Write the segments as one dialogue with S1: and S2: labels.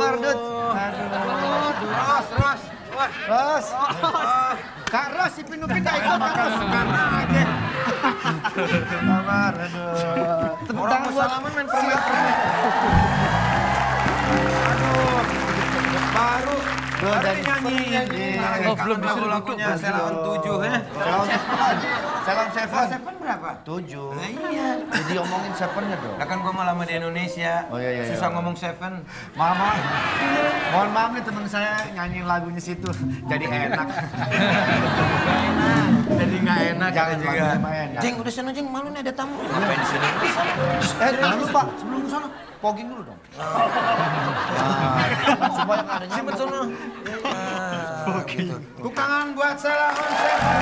S1: sabar, Dut.
S2: Ros. Wah.
S1: Ros. Kak Ros, si Pinupin gak ikut.
S2: Makan aja.
S1: Sabar, aduh. Tepuk
S2: Orang
S1: tangan
S2: mau
S1: buat
S2: salaman main permen. Aduh. Baru
S1: jadi
S2: nyanyiin.
S1: belum
S2: lagu-lagunya Selon 7 ya.
S1: Selon Seven.
S2: Seven berapa?
S1: 7.
S2: Nah, iya.
S1: Jadi omongin Seven-nya dong.
S2: Lah kan gua mau lama di Indonesia.
S1: Oh, iya.
S2: Susah ngomong Seven.
S1: Mama, mohon maaf nih teman saya nyanyiin lagunya situ. Jadi enak.
S2: Jadi nggak enak
S1: Jangan
S2: juga.
S1: enak.
S2: Jeng, udah sana Jeng, malu nih ada tamu. Ngapain di sini?
S1: Jangan lupa, sebelum ke sana, pogging dulu dong. Supaya nggak ada
S2: Simpen
S1: nyamuk.
S2: sono. Gitu. Ku kangen buat Selon Seven.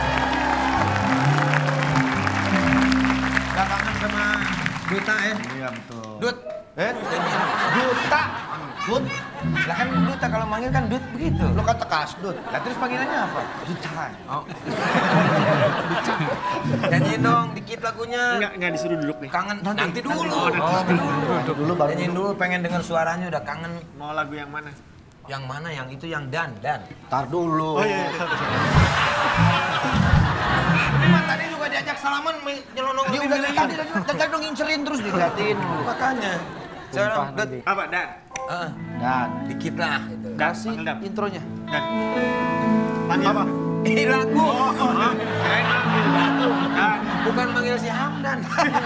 S2: Gak kangen sama Duta ya?
S1: Iya betul.
S2: Dut.
S1: Duta. Dut.
S2: Lah kan Duta kalau manggil kan Dut begitu.
S1: Lu kata kasdut.
S2: Lah terus panggilannya apa?
S1: Duta.
S2: Oh. Nyanyiin dong dikit lagunya.
S3: Enggak disuruh duduk nih.
S2: Kangen nanti dulu.
S1: Duduk dulu baru.
S2: Nyanyiin dulu pengen denger suaranya udah kangen.
S3: Mau lagu yang mana?
S2: Yang mana? Yang itu yang Dan.
S1: Tar dulu.
S3: Oh iya.
S2: Ini mah tadi juga diajak salaman nyelonong
S1: Dia udah dari tadi dong ngincerin terus diliatin.
S2: Makanya. Sekarang Dut.
S3: Apa, Dan?
S1: Dan
S2: Dikit lah gitu.
S1: kasih
S3: panggil Dan.
S1: intronya.
S3: Dan. Panggil apa?
S2: Ini lagu.
S3: Kirain panggil Dan. Dan.
S2: Bukan manggil si Hamdan.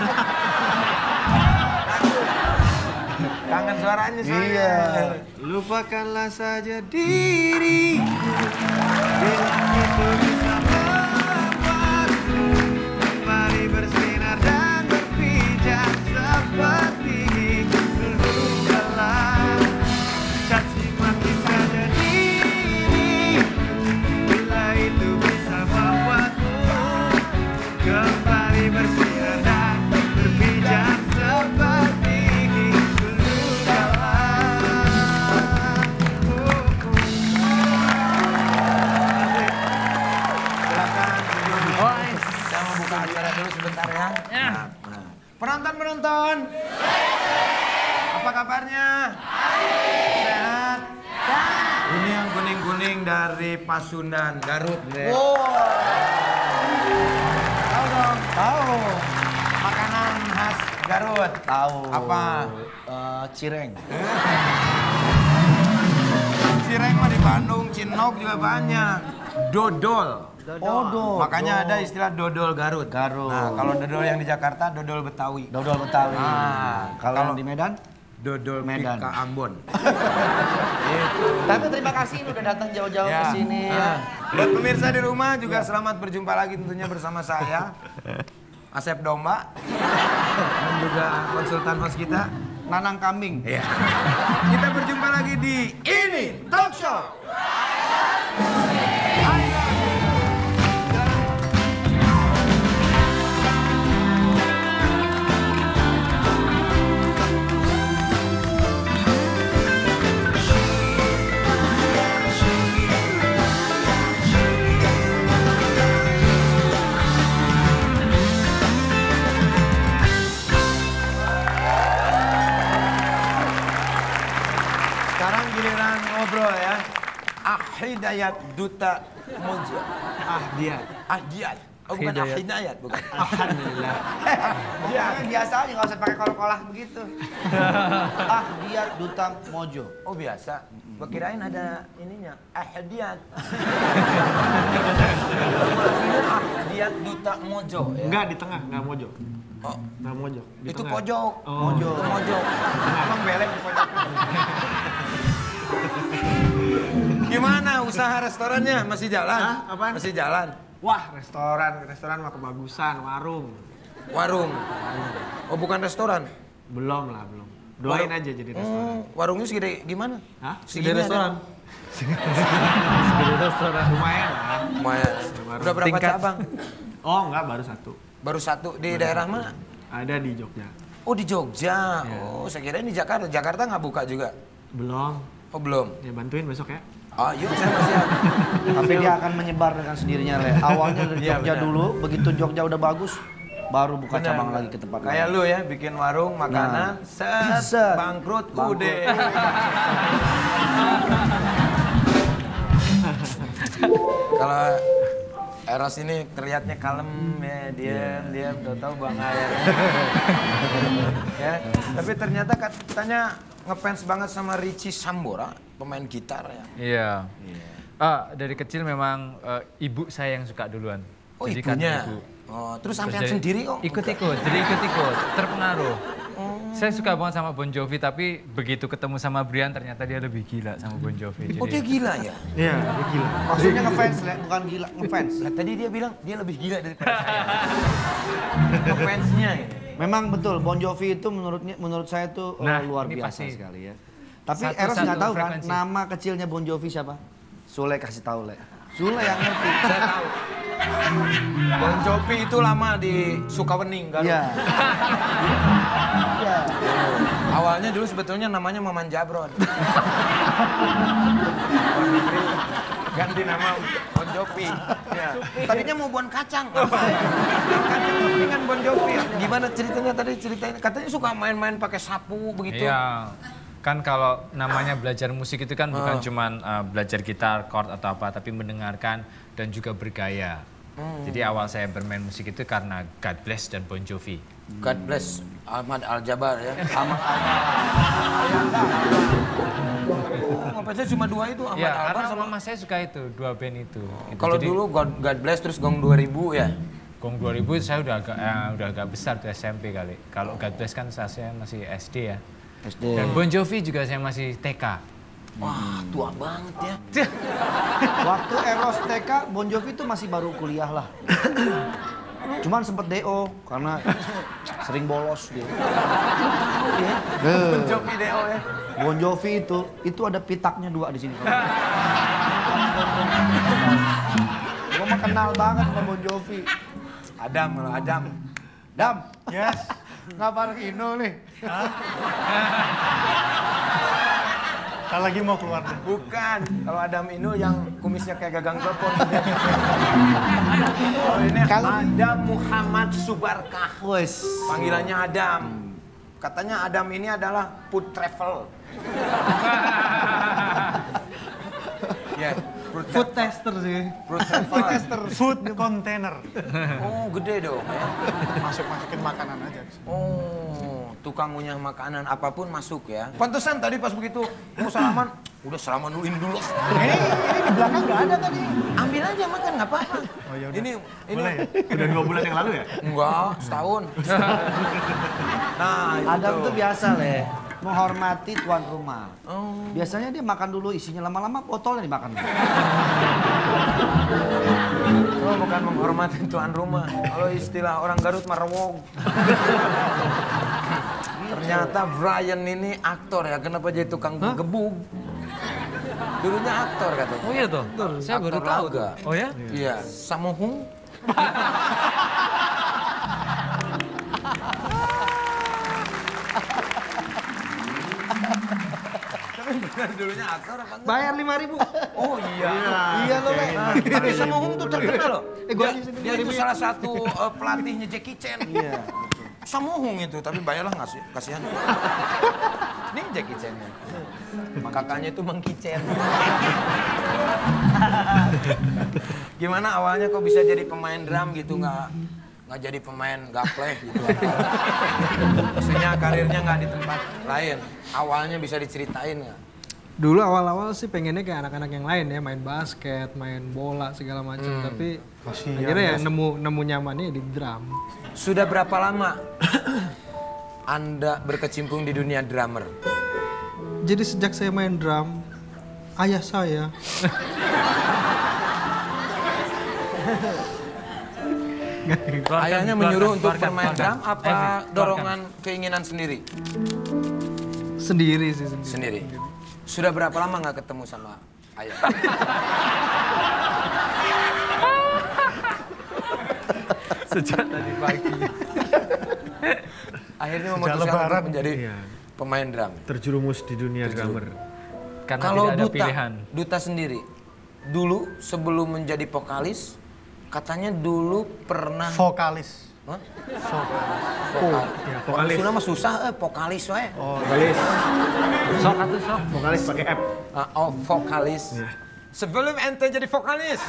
S2: Kangen suaranya soalnya.
S1: Iya.
S3: Lupakanlah saja diriku bila itu bisa membuatku kembali bersinar dan berpijak seperti dulu kala. Caci maki saja diriku bila itu bisa membuatmu kembali bersinar dan berpijak seperti dulu kala.
S2: Saya mau buka acara dulu sebentar ya. Nah. Penonton. Apa kabarnya? Sehat? Ini yang kuning-kuning dari Pasundan, Garut. Tahu dong?
S1: Tahu.
S2: Makanan khas Garut.
S1: Tahu.
S2: Apa?
S1: Cireng.
S2: Cireng mah di Bandung, Cinok juga banyak. Dodol.
S1: Dodol.
S2: Makanya ada istilah dodol Garut.
S1: Garut.
S2: Nah, kalau dodol yang di Jakarta, dodol Betawi.
S1: Dodol Betawi.
S2: Ah,
S1: Kalau yang di Medan?
S2: Dodol
S1: Medan.
S2: Pika Ambon.
S1: Tapi terima kasih udah datang jauh-jauh ke sini ya.
S2: Buat pemirsa di rumah juga selamat berjumpa lagi tentunya bersama saya, Asep Domba, dan juga konsultan host kita,
S1: Nanang kambing.
S2: Iya. Kita berjumpa lagi di Ini Talk Show. Sekarang giliran ngobrol ya. Hidayat Duta Mojo. Ahdiat. Oh bukan Hidayat, bukan.
S3: Alhamdulillah.
S1: Ya, biasa aja nggak usah pakai kol-kolah begitu. Diat Duta Mojo.
S2: Oh biasa. Gua kirain ada ininya. Ahdiat. Ahdiat Duta Mojo. Ya?
S3: Enggak di tengah, enggak mojok.
S2: Oh,
S3: Enggak mojok. Di
S2: itu
S3: tengah.
S2: pojok.
S3: Oh.
S2: Itu mojok. Emang belek di pojok. Gimana usaha restorannya? Masih jalan?
S3: Hah? Apaan?
S2: Masih jalan.
S3: Wah, restoran mah kebagusan, warung.
S2: Warung. Oh bukan restoran.
S3: Belum. Doain
S2: Warung.
S3: aja jadi restoran.
S2: Warungnya segede gimana?
S3: Hah?
S2: Segini ada.
S3: Lumayan lah.
S2: Lumayan.
S3: Baru
S2: Udah berapa
S3: tingkat.
S2: cabang?
S3: Oh, enggak, baru satu.
S2: Baru satu di daerah mana?
S3: Ada di Jogja.
S2: Oh di Jogja.
S3: Iya.
S2: Oh saya kira di Jakarta. Jakarta nggak buka juga.
S3: Belum.
S2: Oh belum.
S3: Ya bantuin besok ya.
S2: Oh yuk saya masih ada.
S1: Tapi dia akan menyebar dengan sendirinya, Le. Awalnya dari
S2: Iya,
S1: Jogja
S2: benar.
S1: dulu, begitu Jogja udah bagus, baru buka
S2: Bener,
S1: cabang
S2: bener.
S1: lagi ke tempat
S2: Kayak
S1: lain.
S2: lu ya, bikin warung makanan,
S1: set,
S2: bangkrut,
S1: bangkrut.
S2: udah. Kalau Eros ini terlihatnya kalem ya, diam, tahu-tahu buang air. Ya, tapi ternyata katanya ngefans banget sama Richie Sambora, pemain gitar ya.
S4: Iya. Dari kecil memang ibu saya yang suka duluan.
S2: Oh,
S4: Jadi kan
S2: ibunya.
S4: ibu.
S2: Oh, terus sampean
S4: jadi
S2: sendiri kok?
S4: Ikut-ikut, jadi ikut-ikut, terpengaruh. Saya suka banget sama Bon Jovi, tapi begitu ketemu sama Brian ternyata dia lebih gila sama Bon Jovi.
S2: Oh, dia gila ya?
S3: Iya, dia gila.
S1: Maksudnya ngefans, Le, bukan gila, ngefans.
S2: Nah, tadi dia bilang dia lebih gila daripada saya. Ngefansnya ini.
S1: Memang betul, Bon Jovi itu menurut saya tuh
S4: Nah,
S1: luar
S4: ini
S1: biasa
S4: pasti.
S1: sekali ya. Tapi
S4: Satu-
S1: Eros
S4: satu
S1: nggak tahu kan
S4: frekuensi.
S1: nama kecilnya Bon Jovi siapa? Sule kasih tahu Le. Sule yang ngerti.
S2: Saya tahu. Bon Jovi itu lama di Sukawening kan?
S1: Iya. Iya.
S2: Awalnya dulu sebetulnya namanya Maman Jabron. Ganti nama Bon Jovi. Ya. Tadinya mau Bon Kacang. Kacang dengan Bon Jovi. Gimana ceritanya tadi ceritain? Katanya suka main-main pakai sapu begitu.
S4: Iya. Kan kalau namanya belajar musik itu kan bukan cuman belajar gitar, chord atau apa, tapi mendengarkan dan juga bergaya. Jadi awal saya bermain musik itu karena God Bless dan Bon Jovi.
S2: God bless Ahmad Al-Jabar ya.
S1: Ahmad
S2: Ngefans cuma dua itu Ahmad
S4: Ya,
S2: Albar
S4: karena
S2: sama.
S4: mama saya suka itu, dua band itu. Gitu.
S2: Kalau
S4: Jadi,
S2: dulu God bless terus Gong 2000 ya.
S4: Gong 2000 saya udah agak besar tuh SMP kali. Kalau God Bless kan saya masih SD ya.
S1: SD.
S4: Dan Bon Jovi juga saya masih TK.
S2: Wah, tua banget ya.
S1: Waktu Eros TK, Bon Jovi itu masih baru kuliah lah. Cuman sempet DO karena sering bolos dia. Iya.
S2: Bon Jovi DO ya.
S1: Bon Jovi itu ada pitaknya 2 di sini. Gua mah kenal banget sama Bon Jovi.
S2: Adam.
S1: Dam,
S3: Yes.
S1: ngapain Ino nih?
S3: Kalau lagi mau keluar deh.
S2: Bukan. Kalau Adam Inul yang kumisnya kayak gagang telepon. Kalau ini Adam Muhammad Subarkah.
S1: Wes.
S2: Panggilannya Adam. Katanya Adam ini adalah food travel. Ya,
S3: Food tester sih.
S2: food travel.
S3: Food container.
S2: Oh, gede dong ya.
S3: Masukin makanan aja.
S2: Oh, tukang ngunyah makanan apapun masuk ya. Pantesan tadi pas begitu mau salaman, udah salaman dulu ini dulu.
S3: Ini di belakang nggak ada tadi.
S2: Ambil aja makan nggak apa-apa.
S3: Oh, ya udah.
S2: Ini
S3: Boleh ya? Udah 2 bulan yang lalu ya?
S2: enggak, setahun. Nah, itu
S1: Adam
S2: tuh.
S1: tuh biasa Le, menghormati tuan rumah.
S2: Oh.
S1: Biasanya dia makan dulu isinya, lama-lama botolnya dimakan.
S2: Itu bukan menghormati tuan rumah. Kalau istilah orang Garut marwong. Ternyata Brian ini aktor ya. Kenapa jadi tukang gebug? Dulunya aktor katanya.
S4: Oh iya toh? Saya baru
S2: Aktor
S4: tahu.
S2: laga.
S4: Oh ya?
S2: Iya, Samohung. Tapi benar dulunya aktor apa enggak?
S1: Bayar 5.000.
S2: Oh iya.
S1: Iya lo Le.
S2: Tapi Samohung tuh terkenal loh.
S1: Gua
S2: Dia,
S1: aja sini
S2: dia itu salah satu pelatihnya Jackie Chan.
S1: Iya.
S2: Samohung itu, tapi bayarlah ngasih, kasihan. Ini Jackie Chan-nya. Kakaknya itu Mang Kicen. Gimana awalnya kok bisa jadi pemain drum gitu, nggak jadi pemain gapleh gitu? Maksudnya karirnya nggak di tempat lain. Awalnya bisa diceritain nggak?
S5: Dulu awal-awal sih pengennya kayak anak-anak yang lain ya, main basket, main bola segala macam. Tapi akhirnya ya nemu nyamannya di drum.
S2: Sudah berapa lama Anda berkecimpung di dunia drummer?
S5: Jadi sejak saya main drum, ayah saya
S2: Ayahnya menyuruh untuk bermain
S4: keluarkan.
S2: drum apa dorongan keinginan sendiri?
S5: sendiri sih
S2: Sendiri. Sudah berapa lama nggak ketemu sama ayah?
S4: Sejak tadi pagi.
S2: Akhirnya
S3: Sejak
S2: memutuskan
S3: Lebaran,
S2: untuk menjadi
S3: iya.
S2: pemain drum.
S3: Terjerumus di dunia drummer.
S4: Karena
S2: Kalau
S4: tidak ada
S2: Duta,
S4: pilihan.
S2: Duta sendiri, dulu sebelum menjadi vokalis, katanya dulu pernah
S3: Vokalis.
S2: Hah?
S3: Ya, vokalis.
S2: Sunda mah susah, vokalis we.
S3: Oh, vokalis.
S4: Sok atuh sok.
S3: Vokalis pakai F.
S2: Oh, vokalis. Sebelum ente jadi vokalis.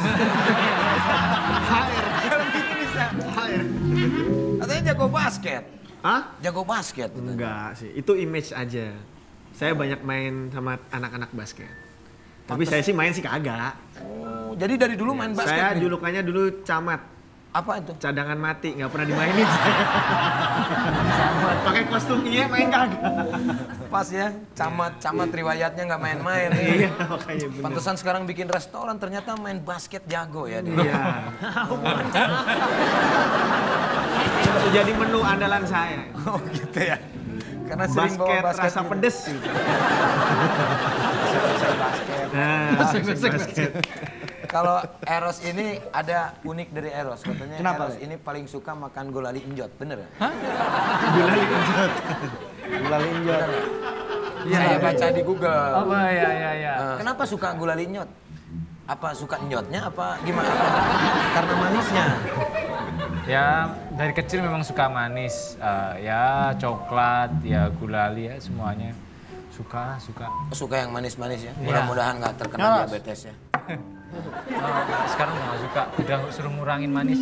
S2: Kalau gitu bisa. Katanya jago basket.
S3: Hah?
S2: Jago basket.
S3: Enggak sih, itu image aja. Saya banyak main sama anak-anak basket. Tapi saya sih main sih kagak.
S2: Oh, jadi dari dulu main basket.
S3: Saya
S2: nih?
S3: julukannya dulu camat.
S2: Apa itu?
S3: Cadangan mati, nggak pernah dimainin. Camat, pakai kostum iya main kagak.
S2: Pas ya, camat riwayatnya nggak main-main.
S3: Iya, makanya bener.
S2: Pantesan sekarang bikin restoran ternyata main basket jago ya dia.
S3: Iya. Itu jadi menu andalan saya.
S2: Oh gitu ya. Karena sering bawa
S3: Basket
S2: basket
S3: rasa
S2: gitu.
S3: pedes. Nah, basket.
S2: Kalau Eros ini ada unik dari Eros. Katanya
S1: Kenapa,
S2: Eros ini paling suka makan gulali injot, bener ya?
S3: Gulali injot.
S1: Gulali injot.
S2: Saya baca di Google.
S4: Apa ya.
S2: Kenapa suka gulali injot? Apa suka injotnya apa gimana? Karena manisnya.
S4: Ya dari kecil memang suka manis. Ya coklat, ya gulali ya semuanya. Suka.
S2: Suka yang manis-manis ya.
S4: Iya.
S2: Mudah-mudahan nggak terkena diabetes ya.
S4: Sekarang nggak suka, udah suruh ngurangin manis.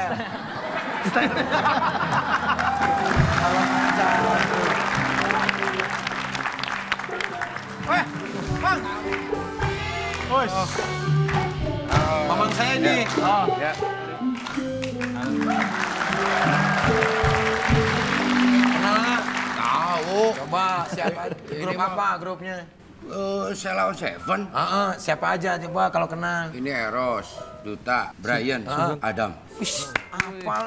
S2: Weh, Bang. Mamang saya ini.
S4: Oh,
S2: Ya. Kenal nggak?
S6: Tahu.
S2: Coba siapa? Grup apa grupnya?
S6: Selawan Seven.
S2: Siapa aja coba kalau kenal.
S6: Ini Eros, Duta, Brian, Adam.
S2: Wih, apal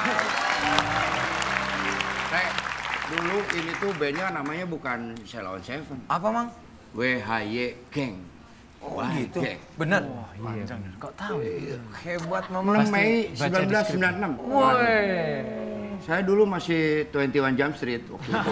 S6: Dulu ini tuh bandnya namanya bukan Selawan Seven.
S2: Apa, Mang?
S6: WHY Gang.
S2: Oh,
S6: WHY
S2: gitu.
S6: Gang.
S2: Bener.
S4: iya. Kok tahu ya?
S2: Hebat, Mamang.
S6: 6 Mei
S4: baca di
S6: 1996.
S2: Woi.
S6: Saya dulu masih 21 Jump Street waktu itu.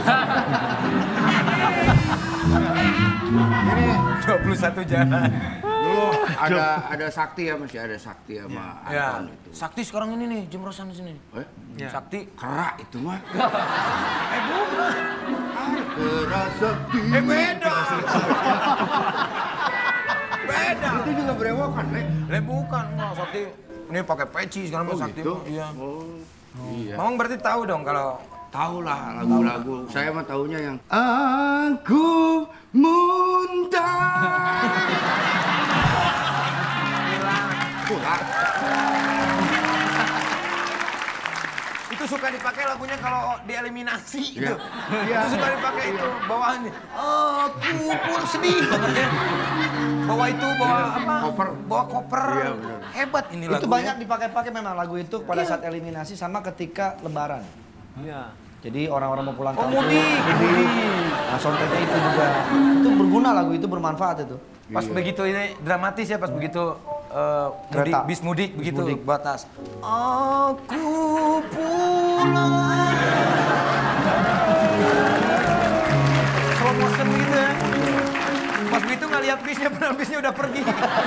S6: Ini
S2: 21 jalan.
S6: dulu ada Sakti ya, masih ada Sakti sama
S2: Ya.
S6: Anton itu.
S2: Sakti sekarang ini nih, jemrosan di sini. Sakti.
S6: Kerak itu mah.
S2: Bukan.
S6: Kerak Sakti.
S2: Beda. Beda.
S6: Itu juga berewokan, Le.
S2: Bukan, enggak. Sakti ini pakai peci sekarang
S6: Oh,
S2: Sakti.
S6: gitu?
S2: Iya.
S6: Iya.
S2: Mamang berarti tahu dong kalau
S6: Tahu lah lagu-lagu. Saya mah taunya yang Aku muntah.
S2: itu suka dipakai lagunya kalau dieliminasi gitu.
S6: Iya.
S2: Itu suka dipakai itu bawaannya. Aku pun sedih banget ya. Bawa itu, bawa apa?
S6: Koper.
S2: Bawa koper.
S6: Iya, benar.
S2: Hebat ini lagunya.
S1: Itu banyak dipakai-pakai memang lagu itu pada saat eliminasi sama ketika lebaran.
S3: Iya.
S1: Jadi orang-orang mau pulang
S2: Oh,
S1: kampung.
S2: mudik.
S1: Nah, soundtracknya itu juga. Itu berguna lagu itu, bermanfaat itu.
S2: Pas begitu ini dramatis ya, pas begitu mudik,
S1: Kereta.
S2: bis mudik begitu
S1: mudik.
S2: batas. Aku pulang. Slow motion gitu ya. Pas begitu nggak lihat bisnya, benar bisnya udah pergi.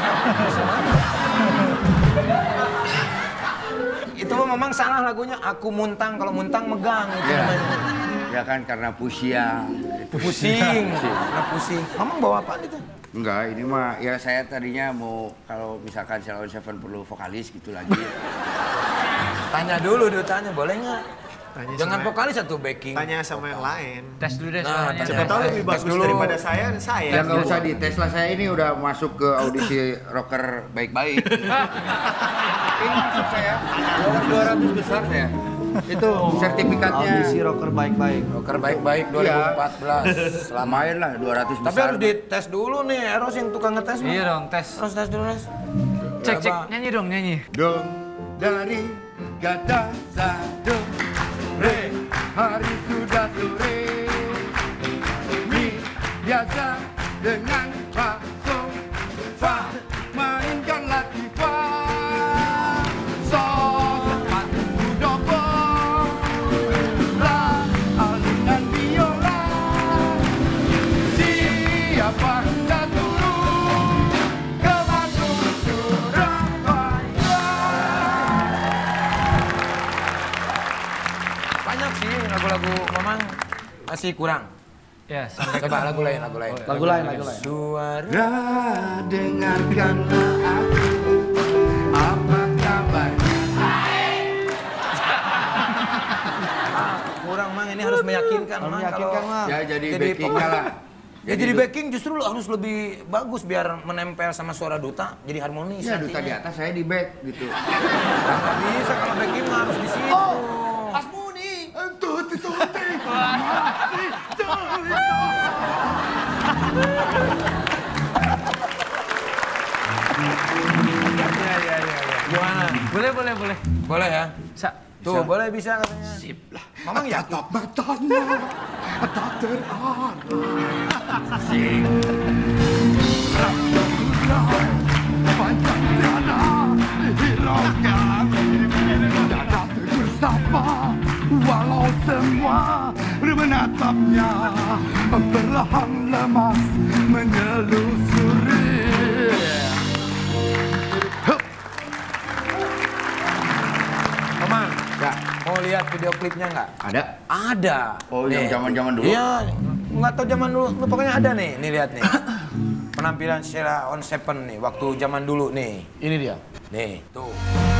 S2: Itu memang salah lagunya. Aku muntang, kalau muntang megang. Gitu
S6: Ya.
S2: namanya.
S6: Ya kan karena pusiang.
S2: Pusing, karena pusing. Mamang bawa apa gitu?
S6: Enggak, ini mah ya saya tadinya mau kalau misalkan Selawan Seven perlu vokalis gitu lagi.
S2: Tanya dulu, tanya boleh nggak?
S3: Tanya
S2: Jangan
S3: sama-
S2: vokalis atau backing.
S3: Tanya sama yang lain.
S4: Tes dulu deh
S2: Nah,
S4: suaranya.
S2: tes
S3: Siapa tahu lebih
S2: tes
S3: bagus
S2: dulu.
S3: daripada saya.
S6: Ya nggak usah dites lah, saya ini udah masuk ke audisi rocker baik-baik. Ini masuk saya, lolos 200 besar saya. Itu sertifikatnya.
S1: Audisi rocker baik-baik.
S2: Rocker baik-baik 2014. Selama.
S6: Lumayan lah 200 besar.
S2: Tapi harus dites dulu nih, Eros yang tukang ngetes.
S4: Iya dong, tes.
S2: Harus tes dulu, Nes.
S4: Cek,
S2: Coba.
S4: nyanyi dong, nyanyi.
S6: Dong dari kata satu re hari sudah sore mi biasa dengan fa so fa mainkan latifa so cepat dobo la alunan biola siapa hendak turun ke Bandung Surabaya.
S2: lagu Mamang masih kurang.
S4: Ya, sampai
S2: Coba lagu lain.
S1: Lagu lain.
S2: Suara
S6: dengarkanlah aku, apa kabar?
S2: kurang Mang, ini harus meyakinkan Mang.
S1: Meyakinkan,
S2: kalau-
S1: Mang.
S6: Ya jadi backingnya lah.
S2: Ya jadi backing justru lo harus lebih bagus biar menempel sama suara duta jadi harmonis.
S6: Ya duta di
S2: nantinya.
S6: atas, saya di back gitu.
S2: Nggak bisa kalau backing mah harus di situ.
S1: Asmuni.
S2: Gimana?
S4: Boleh.
S2: Boleh ya?
S4: Sa,
S2: Tuh, boleh bisa katanya.
S6: Sip lah.
S2: Mamang ya?
S6: Matanya tak terarah. Sing. Panjang tiada dihiraukan. Dada bersama walau semua menatapnya perlahan lemas menyelusuri.
S2: Mamang,
S6: Ya.
S2: mau lihat video klipnya nggak?
S6: Ada?
S2: Ada.
S6: Oh, yang
S2: Nih.
S6: zaman-zaman dulu?
S2: Iya, nggak tahu zaman dulu. Pokoknya ada nih, lihat nih. Penampilan Sheila on Seven nih, waktu zaman dulu nih.
S6: Ini dia.
S2: Nih, tuh.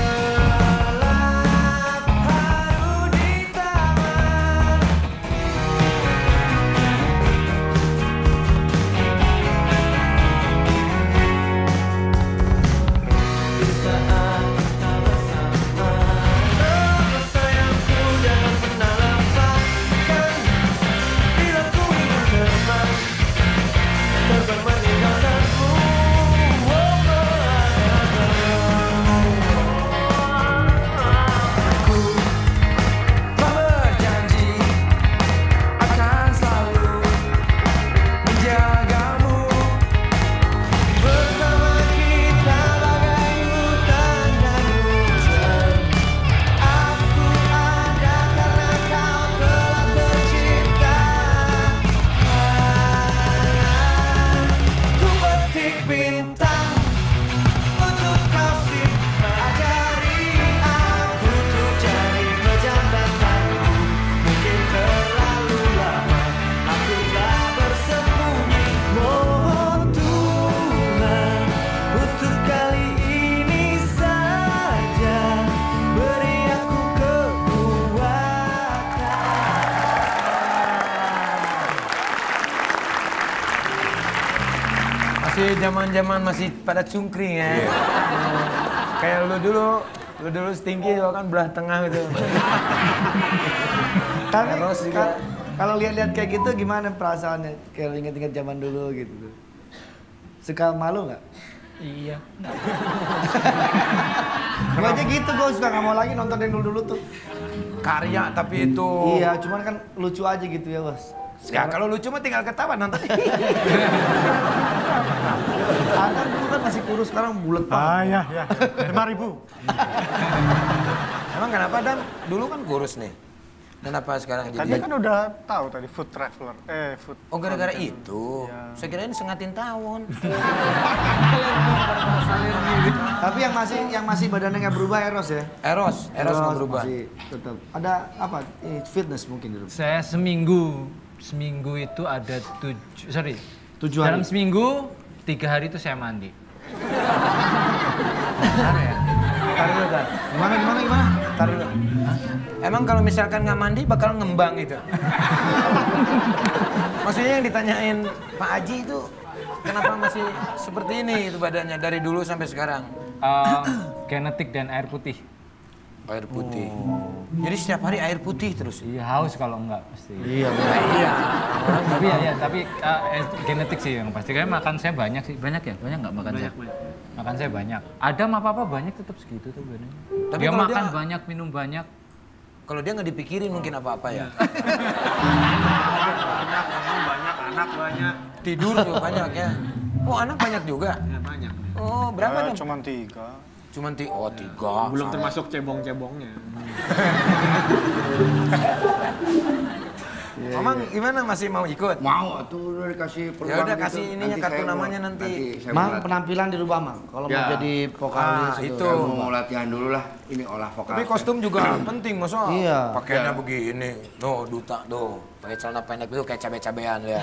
S2: Masih zaman-zaman masih pada cungkring ya. Kayak lu dulu setinggi kan belah tengah gitu.
S1: Tapi
S2: Eros juga.
S1: kalau lihat-lihat kayak gitu gimana perasaannya? Kayak inget-inget zaman dulu gitu. Suka malu nggak?
S4: iya.
S1: Gue aja gitu, gue suka nggak mau lagi nonton yang dulu-dulu tuh.
S2: Karya tapi itu.
S1: Iya, cuman kan lucu aja gitu ya bos.
S2: Ya kalau lucu mah tinggal ketawa nonton.
S1: Ada dulu kan masih kurus, sekarang bulat banget.
S7: Ya. 5.000.
S2: Emang kenapa Dan? Dulu kan kurus nih. Kenapa sekarang
S7: Tadi
S2: jadi?
S7: kan udah tahu tadi food traveler. Food.
S2: Oh gara-gara itu. Saya kirain sengatin tawon.
S1: Tapi yang masih badannya nggak berubah Eros ya?
S2: Eros nggak berubah.
S1: Masih tetap. Ada apa? Fitness mungkin dulu.
S4: Saya seminggu itu ada 7 hari. Dalam
S1: 7
S4: seminggu 3 hari itu saya mandi. Benar ya?
S2: Tar dulu, Dan.
S1: Gimana?
S2: Tar dulu. Hah? Emang kalau misalkan nggak mandi bakal ngembang itu? Maksudnya yang ditanyain Pak Haji itu kenapa masih seperti ini itu badannya dari dulu sampai sekarang?
S4: Genetik dan air putih.
S2: Air putih. Jadi setiap hari air putih terus.
S4: Iya haus kalau enggak pasti.
S1: Iya.
S2: Iya.
S4: Tapi genetik sih yang pasti. Karena makan saya banyak sih. Banyak nggak makan saya? Makan saya banyak. Adam apa banyak tetap segitu tuh badannya.
S2: Tapi
S4: Dia
S2: kalau
S4: makan
S2: dia-
S4: banyak, minum banyak.
S2: Kalau dia nggak dipikirin mungkin apa-apa ya.
S3: Banyak anak banyak.
S2: Tidur juga banyak ya. Oh anak banyak juga.
S3: Ya, banyak.
S2: Oh berapa dong?
S7: Cuman 3.
S2: Cuman tiga.
S3: Belum
S2: Salah.
S3: termasuk cebong-cebongnya.
S2: Mamang gimana, masih mau ikut?
S6: Mau tuh udah dikasih peluang.
S2: Ya udah
S6: gitu.
S2: kasih ininya,
S6: Nanti
S2: kartu
S6: saya mau-
S2: namanya nanti.
S6: saya
S1: Mang,
S6: mau
S1: penampilan dirubah Mang. Kalau mau
S6: Ya.
S1: jadi vokalis
S2: itu.
S6: saya mau latihan dulu lah. Ini olah vokal.
S2: Tapi kostum juga penting, masa
S1: Iya.
S2: pakaiannya begini. Tuh, duta tuh. Pakai celana pendek itu kayak cabe-cabean lihat.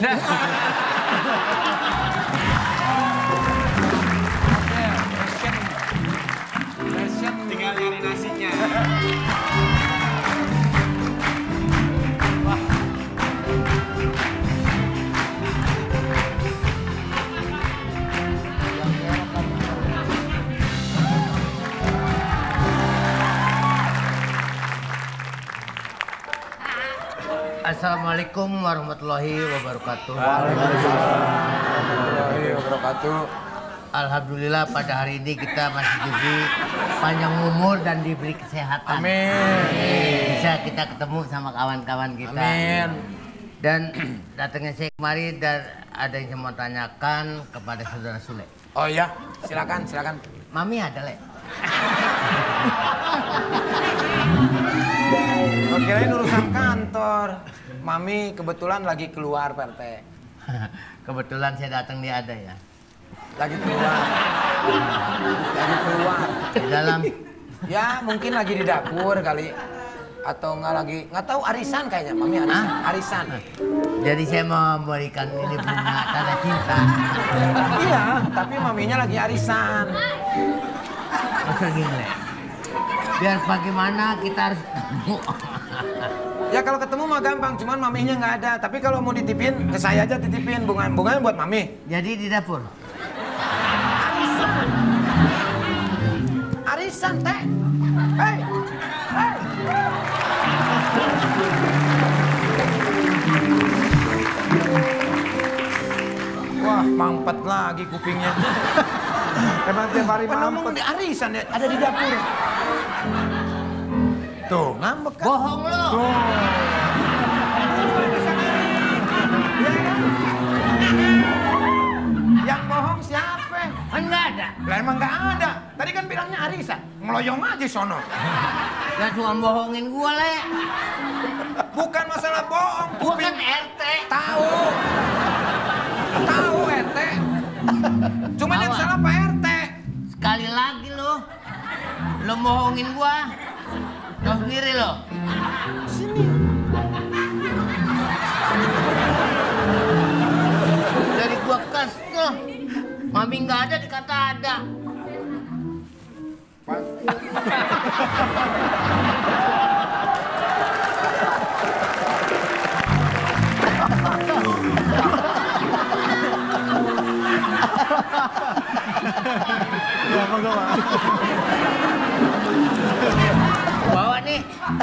S3: Tinggal nyari nasinya.
S8: Assalamualaikum warahmatullahi wabarakatuh.
S2: Warahmatullahi wabarakatuh.
S8: Alhamdulillah pada hari ini kita masih diberi panjang umur dan diberi kesehatan.
S2: Amin.
S8: Bisa kita ketemu sama kawan-kawan kita.
S2: Amin.
S8: Dan datangnya saya kemari dan ada yang mau tanyakan kepada saudara Sule.
S2: Oh iya, silakan, silakan.
S8: Mami ada, Le?
S2: Oh, kirain urusan kantor. Mami kebetulan lagi keluar, Pak RT.
S8: Kebetulan saya datang dia ada ya.
S2: Lagi keluar. Lagi keluar.
S8: Di dalam.
S2: Ya, mungkin lagi di dapur kali. Atau nggak tahu arisan kayaknya. Mami arisan. Arisan.
S8: Jadi saya mau memberikan ini bunga tanda cinta.
S2: Iya, tapi maminya lagi arisan.
S8: Maksudnya gini, Le. Biar bagaimana kita harus ketemu.
S2: Ya kalau ketemu mah gampang, cuman maminya nggak ada. Tapi kalau mau ditipin, ke saya aja titipin. Bunganya buat mami.
S8: Jadi di dapur.
S2: Arisan, teh. Hei, hei. Wah, mampet lagi kupingnya.
S1: Emang tiap hari
S2: Ngomong di arisan ya, ada di dapur. Tuh, ngambek kan?
S8: Bohong lo.
S2: Yang bohong siapa?
S8: Enggak ada.
S2: Lah emang nggak ada. Tadi kan bilangnya arisan. Ngeloyong aja sono.
S8: Gak cuma bohongin gua, Le.
S2: Bukan masalah bohong.
S8: Gua kan RT.
S2: Tahu. Tahu RT. Cuman yang
S8: Awas.
S2: salah Pak RT.
S8: Sekali lagi lo. Lo bohongin gua. Lo sendiri lo. Dari gua kesel. Mami nggak ada dikata ada. Bawa nih.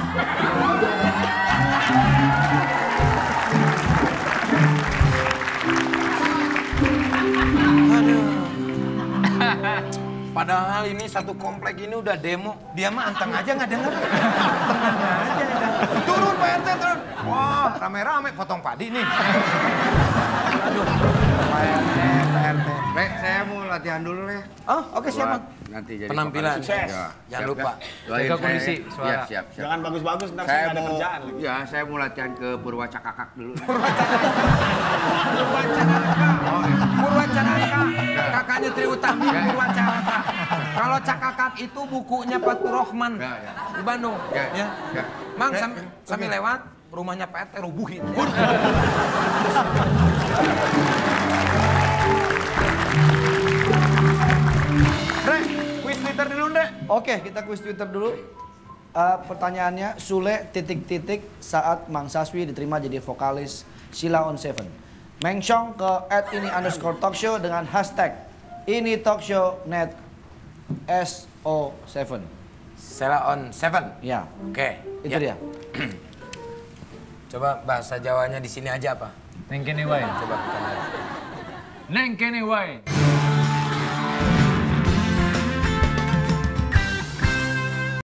S2: Padahal ini satu komplek ini udah demo. Dia mah anteng aja nggak denger. Tenang aja. Turun Pak RT, turun. Wah, rame-rame potong padi nih. Aduh, Pak RT, Pak RT.
S6: Le, saya mau latihan dulu, Le.
S2: Oh, oke siap, Bang.
S6: Nanti jadi
S2: Penampilan.
S6: vokalis.
S2: Sukses.
S6: Ya,
S2: Jangan
S6: siap,
S2: lupa.
S6: kan? Doain
S4: Jaga
S6: saya.
S4: kondisi suara.
S6: Iya, siap.
S7: Jangan bagus-bagus, ntar
S6: Saya
S7: saya nggak ada
S6: mau,
S7: kerjaan lagi.
S6: ya, saya mau latihan ke Purwacaraka dulu.
S2: Purwacaraka. Kakaknya Tri Utami, Purwacaraka. Kalau Cakakat itu bukunya Fatur Rahman
S6: Ya, ya.
S2: di Bandung.
S6: Ya,
S2: Ya.
S6: ya.
S2: Mang, sambil lewat, rumahnya Pak RT rubuhin. Dre, kuis Twitter dulu, Dre.
S1: Oke, kita kuis Twitter dulu. Pertanyaannya, Sule titik-titik saat Mang Saswi diterima jadi vokalis Sheila on 7. Mention ke @ini_talkshow dengan hashtag ini talkshow net SO7.
S2: Sheila on 7.
S1: Ya,
S2: Oke.
S1: itu
S2: ya.
S1: dia.
S2: Coba bahasa Jawanya di sini aja apa?
S4: Neng kene wae.
S2: Coba kita lihat.
S4: Neng kene wae.